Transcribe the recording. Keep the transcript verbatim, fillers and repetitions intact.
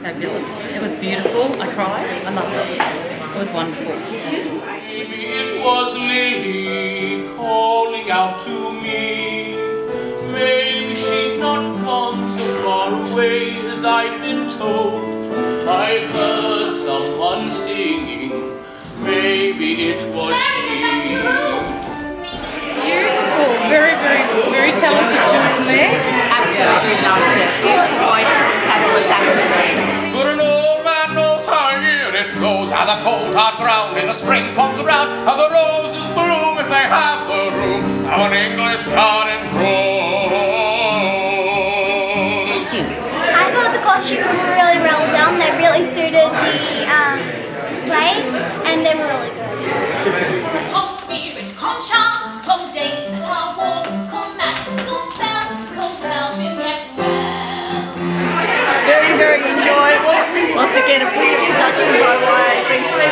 fabulous. It was beautiful. I cried. I loved it. It was wonderful. Maybe it was Lily calling out to me. Maybe she's not gone so far away as I've been told. I heard someone singing. Maybe it was she. Beautiful. Very, very, very talented children there. Absolutely loved it. Beautiful voices and fabulous acting. But an old man knows how year it goes, how the cold hard ground in the spring comes around, how the roses bloom if they have the room, how an English garden grows. I thought the costumes were really well done. They really suited the um, play, and they were really good. Come spirit, come charm, come days that are warm, come magical spell, come round and get well. Very, very enjoyable. Once again, a brilliant production by Rave.